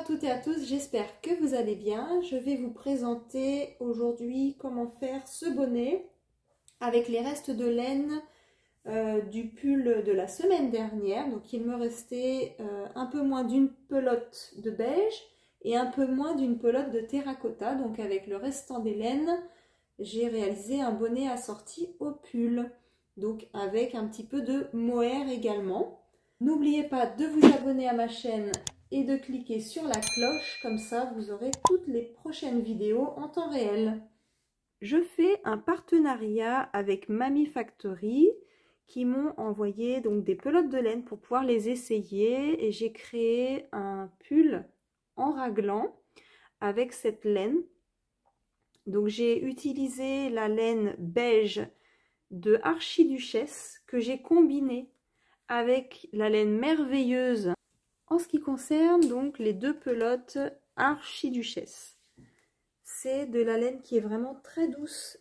toutes et à tous, j'espère que vous allez bien. Je vais vous présenter aujourd'hui comment faire ce bonnet avec les restes de laine du pull de la semaine dernière. Donc il me restait un peu moins d'une pelote de beige et un peu moins d'une pelote de terracotta. Donc avec le restant des laines, j'ai réalisé un bonnet assorti au pull. Donc avec un petit peu de mohair également. N'oubliez pas de vous abonner à ma chaîne et de cliquer sur la cloche, comme ça vous aurez toutes les prochaines vidéos en temps réel. Je fais un partenariat avec Mami Factory qui m'ont envoyé donc des pelotes de laine pour pouvoir les essayer, et j'ai créé un pull en raglan avec cette laine. Donc j'ai utilisé la laine beige de Archiduchesse que j'ai combinée avec la laine merveilleuse en ce qui concerne donc les deux pelotes Archiduchesse. C'est de la laine qui est vraiment très douce.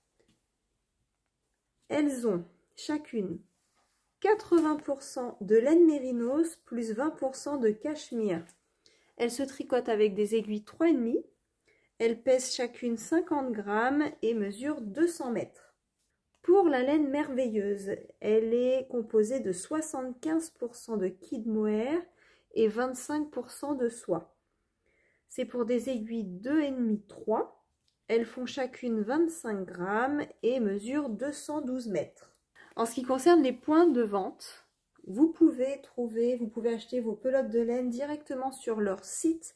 Elles ont chacune 80% de laine mérinos plus 20% de cachemire. Elles se tricotent avec des aiguilles 3,5. Elles pèsent chacune 50 grammes et mesurent 200 mètres. Pour la laine merveilleuse, elle est composée de 75% de kid mohair et 25% de soie. C'est pour des aiguilles 2,5-3. Elles font chacune 25 grammes et mesurent 212 mètres. En ce qui concerne les points de vente, vous pouvez acheter vos pelotes de laine directement sur leur site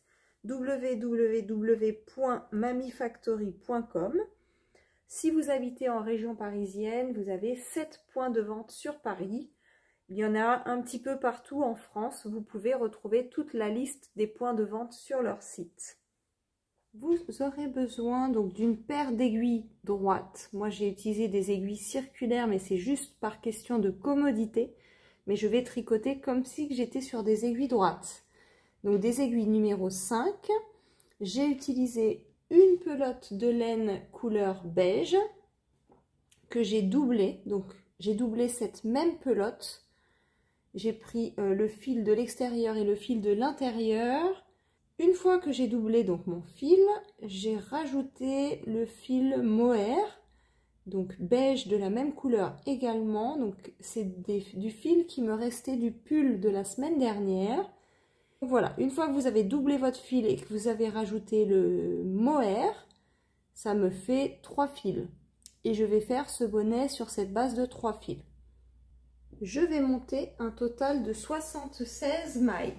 www.mamifactory.com. Si vous habitez en région parisienne, vous avez 7 points de vente sur Paris. Il y en a un petit peu partout en France. Vous pouvez retrouver toute la liste des points de vente sur leur site. Vous aurez besoin donc d'une paire d'aiguilles droites. Moi, j'ai utilisé des aiguilles circulaires, mais c'est juste par question de commodité. Mais je vais tricoter comme si j'étais sur des aiguilles droites. Donc, des aiguilles numéro 5. J'ai utilisé une pelote de laine couleur beige que j'ai doublée. Donc, j'ai doublé cette même pelote. J'ai pris le fil de l'extérieur et le fil de l'intérieur. Une fois que j'ai doublé donc mon fil, j'ai rajouté le fil mohair, donc beige de la même couleur également. Donc c'est du fil qui me restait du pull de la semaine dernière. Voilà, une fois que vous avez doublé votre fil et que vous avez rajouté le mohair, ça me fait 3 fils. Et je vais faire ce bonnet sur cette base de 3 fils. Je vais monter un total de 76 mailles.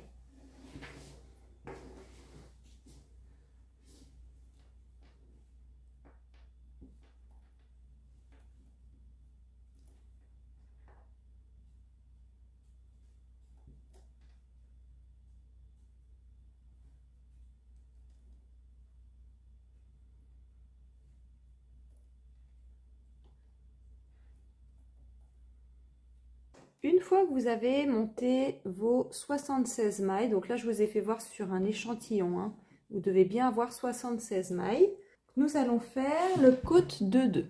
Une fois que vous avez monté vos 76 mailles, donc là je vous ai fait voir sur un échantillon, hein, vous devez bien avoir 76 mailles. Nous allons faire le côte de 2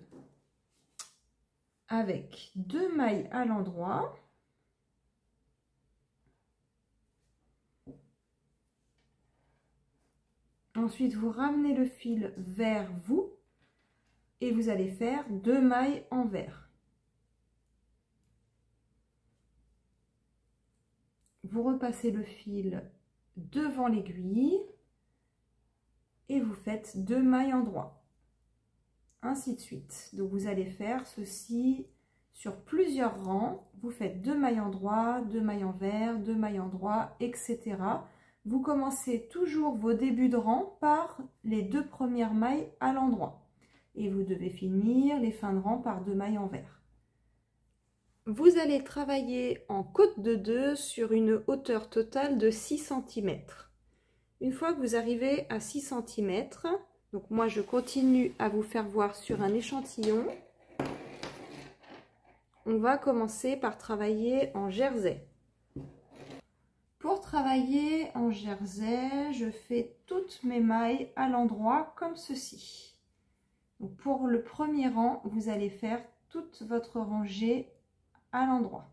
avec 2 mailles à l'endroit. Ensuite vous ramenez le fil vers vous et vous allez faire 2 mailles envers. Vous repassez le fil devant l'aiguille et vous faites 2 mailles endroit. Ainsi de suite. Donc vous allez faire ceci sur plusieurs rangs. Vous faites 2 mailles endroit, 2 mailles envers, 2 mailles endroit, etc. Vous commencez toujours vos débuts de rang par les 2 premières mailles à l'endroit. Et vous devez finir les fins de rang par 2 mailles envers. Vous allez travailler en côte de 2 sur une hauteur totale de 6 cm. Une fois que vous arrivez à 6 cm, donc moi je continue à vous faire voir sur un échantillon, on va commencer par travailler en jersey. Pour travailler en jersey, je fais toutes mes mailles à l'endroit comme ceci. Donc pour le premier rang, vous allez faire toute votre rangée à l'endroit.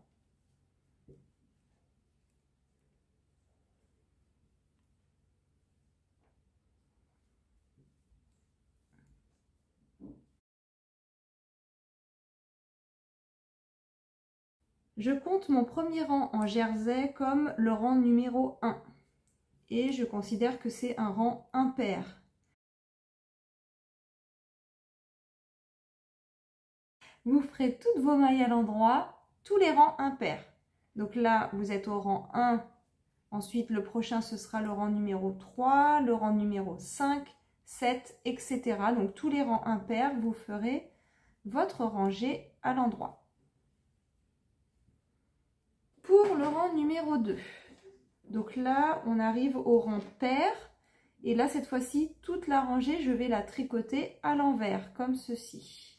Je compte mon premier rang en jersey comme le rang numéro 1 et je considère que c'est un rang impair. Vous ferez toutes vos mailles à l'endroit, tous les rangs impairs. Donc là, vous êtes au rang 1, ensuite le prochain ce sera le rang numéro 3, le rang numéro 5, 7, etc. Donc tous les rangs impairs, vous ferez votre rangée à l'endroit. Pour le rang numéro 2, donc là on arrive au rang pair et là cette fois-ci toute la rangée je vais la tricoter à l'envers comme ceci.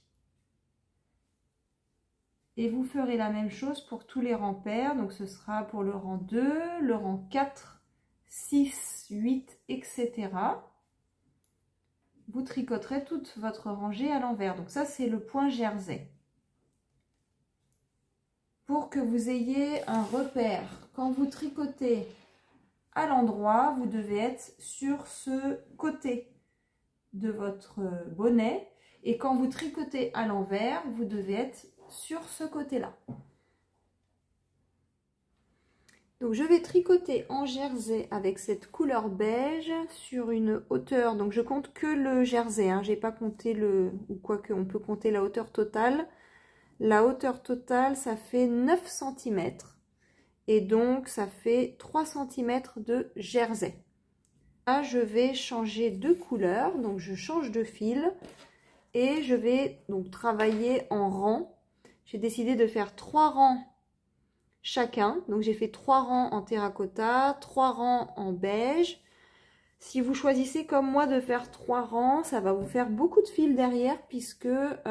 Et vous ferez la même chose pour tous les rangs pairs, donc ce sera pour le rang 2, le rang 4, 6, 8, etc. Vous tricoterez toute votre rangée à l'envers, donc ça c'est le point jersey. Pour que vous ayez un repère, quand vous tricotez à l'endroit, vous devez être sur ce côté de votre bonnet. Et quand vous tricotez à l'envers, vous devez être sur ce côté-là. Donc je vais tricoter en jersey avec cette couleur beige sur une hauteur. Donc je compte que le jersey, hein, j'ai pas compté le, ou quoi que on peut compter la hauteur totale. La hauteur totale, ça fait 9 cm. Et donc, ça fait 3 cm de jersey. Là, je vais changer de couleur. Donc, je change de fil. Et je vais donc travailler en rang. J'ai décidé de faire 3 rangs chacun. Donc, j'ai fait 3 rangs en terracotta, 3 rangs en beige. Si vous choisissez comme moi de faire 3 rangs, ça va vous faire beaucoup de fils derrière puisque...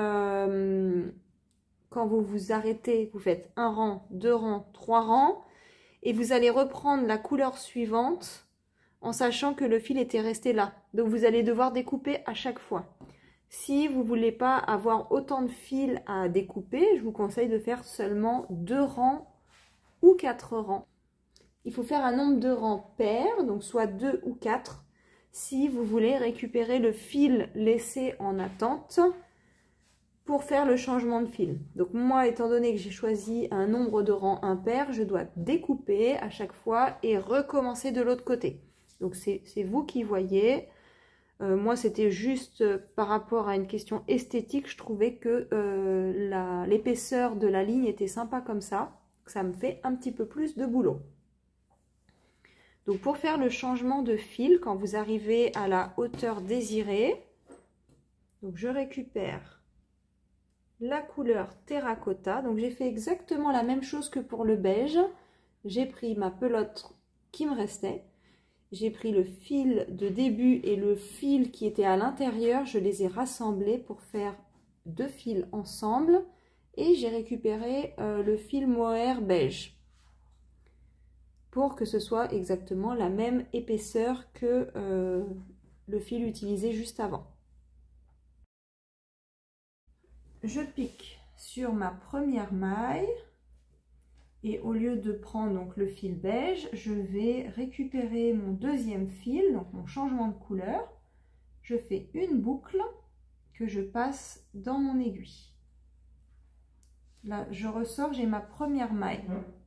quand vous vous arrêtez, vous faites un rang, 2 rangs, 3 rangs et vous allez reprendre la couleur suivante en sachant que le fil était resté là. Donc vous allez devoir découper à chaque fois. Si vous ne voulez pas avoir autant de fils à découper, je vous conseille de faire seulement 2 rangs ou 4 rangs. Il faut faire un nombre de rangs pairs, donc soit 2 ou 4, si vous voulez récupérer le fil laissé en attente pour faire le changement de fil. Donc moi, étant donné que j'ai choisi un nombre de rangs impair, je dois découper à chaque fois et recommencer de l'autre côté. Donc c'est vous qui voyez. Moi, c'était juste par rapport à une question esthétique, je trouvais que l'épaisseur de la ligne était sympa comme ça. Ça me fait un petit peu plus de boulot. Donc pour faire le changement de fil, quand vous arrivez à la hauteur désirée, donc je récupère la couleur terracotta. Donc j'ai fait exactement la même chose que pour le beige. J'ai pris ma pelote qui me restait. J'ai pris le fil de début et le fil qui était à l'intérieur. Je les ai rassemblés pour faire 2 fils ensemble. Et j'ai récupéré le fil mohair beige pour que ce soit exactement la même épaisseur que le fil utilisé juste avant. Je pique sur ma première maille et au lieu de prendre donc le fil beige, je vais récupérer mon deuxième fil, donc mon changement de couleur. Je fais une boucle que je passe dans mon aiguille. Là, je ressors, j'ai ma première maille.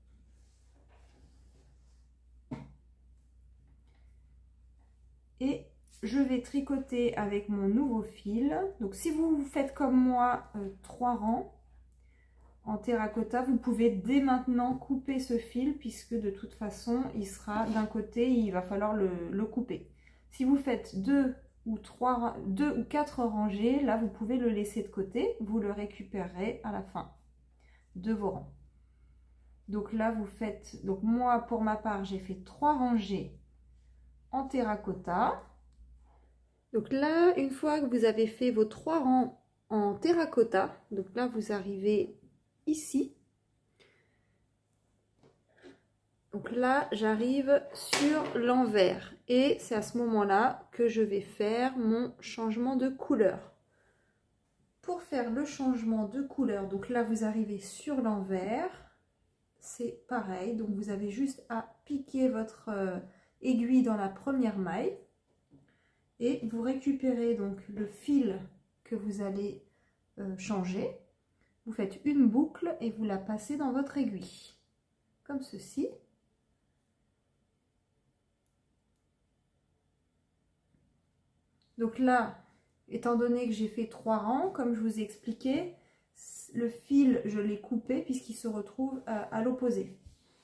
Et je vais tricoter avec mon nouveau fil. Donc si vous faites comme moi 3 rangs en terracotta, vous pouvez dès maintenant couper ce fil puisque de toute façon il sera d'un côté, il va falloir le couper. Si vous faites 2 ou 4 rangées, là vous pouvez le laisser de côté, vous le récupérerez à la fin de vos rangs. Donc là vous faites, donc moi pour ma part j'ai fait 3 rangées en terracotta. Donc là, une fois que vous avez fait vos 3 rangs en terracotta, donc là vous arrivez ici. Donc là, j'arrive sur l'envers et c'est à ce moment-là que je vais faire mon changement de couleur. Pour faire le changement de couleur, donc là vous arrivez sur l'envers, c'est pareil, donc vous avez juste à piquer votre aiguille dans la première maille. Et vous récupérez donc le fil que vous allez changer. Vous faites une boucle et vous la passez dans votre aiguille, comme ceci. Donc là, étant donné que j'ai fait 3 rangs, comme je vous ai expliqué, le fil, je l'ai coupé puisqu'il se retrouve à l'opposé.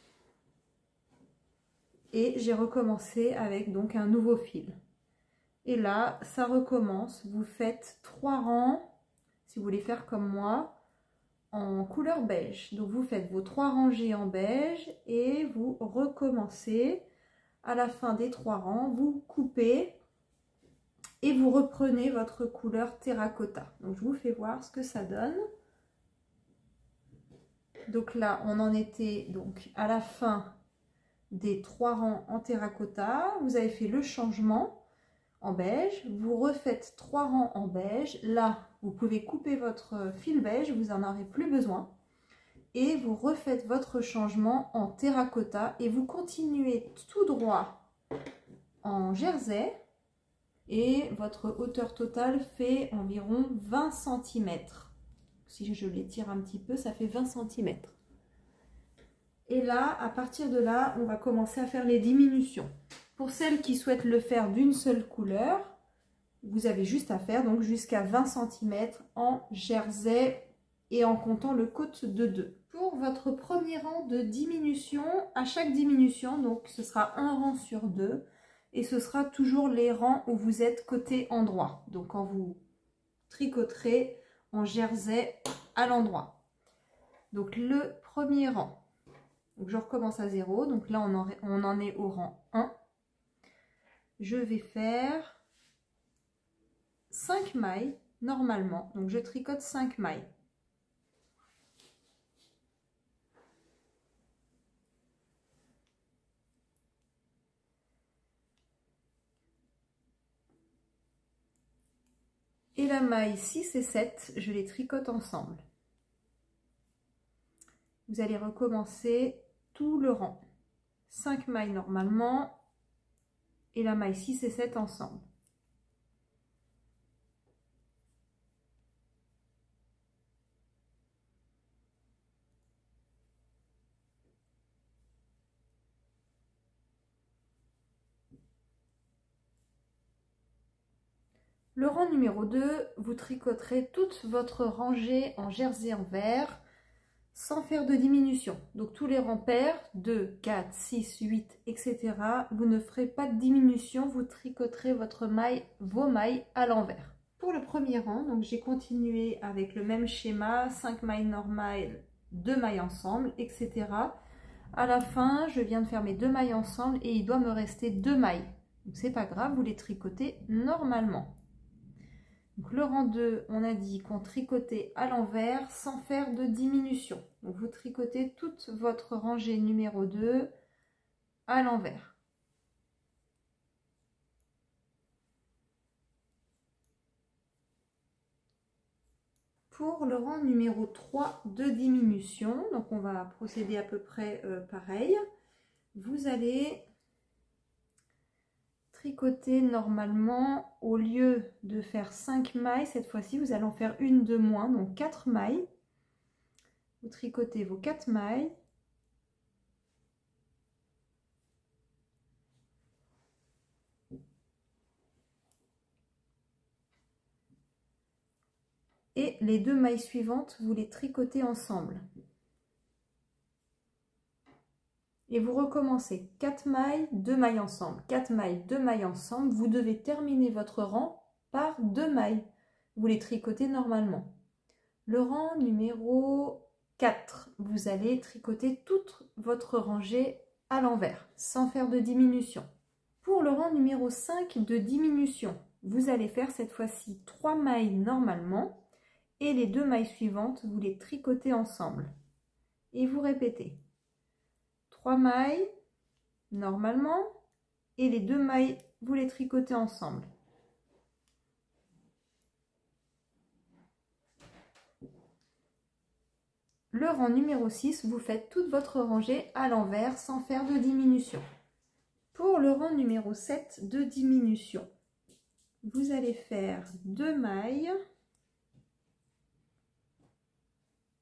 Et j'ai recommencé avec donc un nouveau fil. Et là, ça recommence. Vous faites 3 rangs, si vous voulez faire comme moi, en couleur beige. Donc vous faites vos 3 rangées en beige et vous recommencez. À la fin des 3 rangs, vous coupez et vous reprenez votre couleur terracotta. Donc je vous fais voir ce que ça donne. Donc là, on en était donc à la fin des 3 rangs en terracotta. Vous avez fait le changement en beige. Vous refaites 3 rangs en beige. Là, vous pouvez couper votre fil beige, vous n'en aurez plus besoin. Et vous refaites votre changement en terracotta et vous continuez tout droit en jersey. Et votre hauteur totale fait environ 20 cm. Si je l'étire un petit peu, ça fait 20 cm. Et là, à partir de là, on va commencer à faire les diminutions. Pour celles qui souhaitent le faire d'une seule couleur, vous avez juste à faire donc jusqu'à 20 cm en jersey et en comptant le côte de 2. Pour votre premier rang de diminution, à chaque diminution, donc ce sera un rang sur 2. Et ce sera toujours les rangs où vous êtes côté endroit. Donc quand vous tricoterez en jersey à l'endroit. Donc le premier rang. Donc je recommence à 0. Donc là on en est au rang 1. Je vais faire 5 mailles normalement. Donc je tricote 5 mailles. Et la maille 6 et 7, je les tricote ensemble. Vous allez recommencer tout le rang. 5 mailles normalement et la maille 6 et 7 ensemble. Le rang numéro 2, vous tricoterez toute votre rangée en jersey en vert sans faire de diminution. Donc tous les rangs pairs, 2, 4, 6, 8, etc. Vous ne ferez pas de diminution, vous tricoterez vos mailles à l'envers. Pour le premier rang, donc j'ai continué avec le même schéma, 5 mailles normales, 2 mailles ensemble, etc. À la fin, je viens de faire mes 2 mailles ensemble et il doit me rester 2 mailles. Donc c'est pas grave, vous les tricotez normalement. Donc le rang 2, on a dit qu'on tricotait à l'envers sans faire de diminution. Donc vous tricotez toute votre rangée numéro 2 à l'envers. Pour le rang numéro 3 de diminution, donc on va procéder à peu près pareil. Vous allez tricoter normalement, au lieu de faire 5 mailles, cette fois-ci vous allez en faire une de moins, donc 4 mailles. Vous tricotez vos 4 mailles. Et les 2 mailles suivantes, vous les tricotez ensemble. Et vous recommencez 4 mailles, 2 mailles ensemble, 4 mailles, 2 mailles ensemble. Vous devez terminer votre rang par 2 mailles. Vous les tricotez normalement. Le rang numéro 4, vous allez tricoter toute votre rangée à l'envers, sans faire de diminution. Pour le rang numéro 5 de diminution, vous allez faire cette fois-ci 3 mailles normalement. Et les 2 mailles suivantes, vous les tricotez ensemble. Et vous répétez. 3 mailles normalement et les 2 mailles vous les tricotez ensemble. Le rang numéro 6, vous faites toute votre rangée à l'envers sans faire de diminution. Pour le rang numéro 7 de diminution, vous allez faire 2 mailles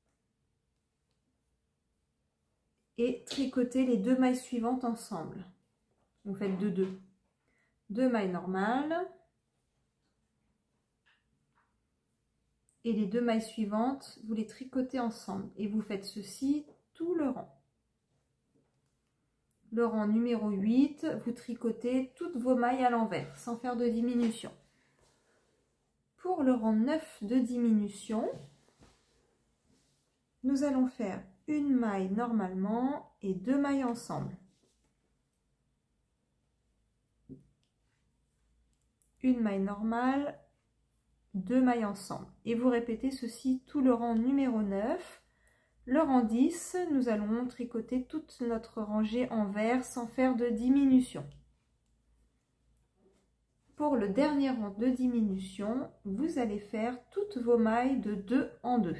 et tricotez les 2 mailles suivantes ensemble. Vous faites 2 mailles normales et les 2 mailles suivantes, vous les tricotez ensemble et vous faites ceci tout le rang. Le rang numéro 8, vous tricotez toutes vos mailles à l'envers sans faire de diminution. Pour le rang 9 de diminution, nous allons faire une maille normalement et 2 mailles ensemble. Une maille normale, 2 mailles ensemble. Et vous répétez ceci tout le rang numéro 9. Le rang 10, nous allons tricoter toute notre rangée en vert sans faire de diminution. Pour le dernier rang de diminution, vous allez faire toutes vos mailles de 2 en 2.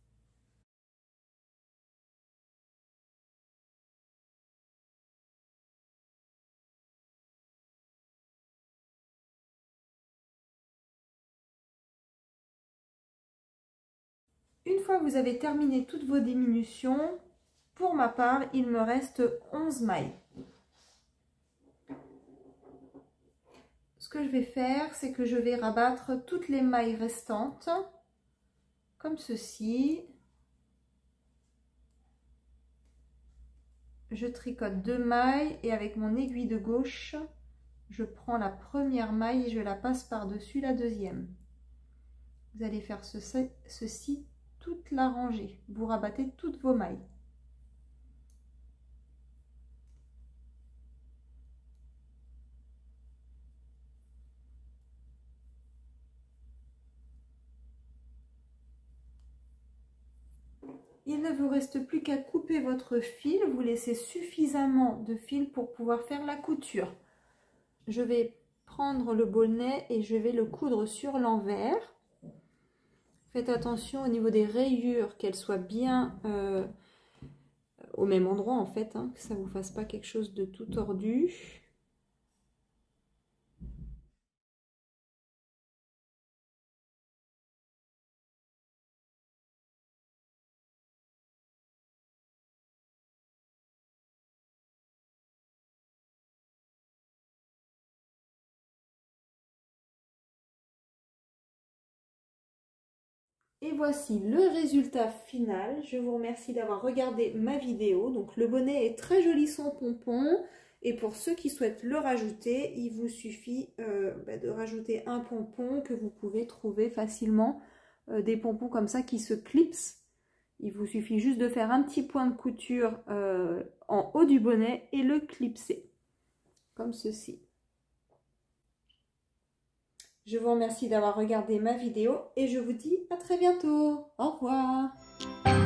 Une fois que vous avez terminé toutes vos diminutions, pour ma part, il me reste 11 mailles. Ce que je vais faire, c'est que je vais rabattre toutes les mailles restantes, comme ceci. Je tricote 2 mailles et avec mon aiguille de gauche, je prends la première maille et je la passe par-dessus la deuxième. Vous allez faire ceci toute la rangée. Vous rabattez toutes vos mailles. Il ne vous reste plus qu'à couper votre fil. Vous laissez suffisamment de fil pour pouvoir faire la couture. Je vais prendre le bonnet et je vais le coudre sur l'envers. Faites attention au niveau des rayures, qu'elles soient bien au même endroit en fait, hein, que ça ne vous fasse pas quelque chose de tout tordu. Et voici le résultat final. Je vous remercie d'avoir regardé ma vidéo. Donc le bonnet est très joli sans pompon. Et pour ceux qui souhaitent le rajouter, il vous suffit de rajouter un pompon que vous pouvez trouver facilement. Des pompons comme ça qui se clipsent. Il vous suffit juste de faire un petit point de couture en haut du bonnet et le clipser. Comme ceci. Je vous remercie d'avoir regardé ma vidéo et je vous dis à très bientôt. Au revoir.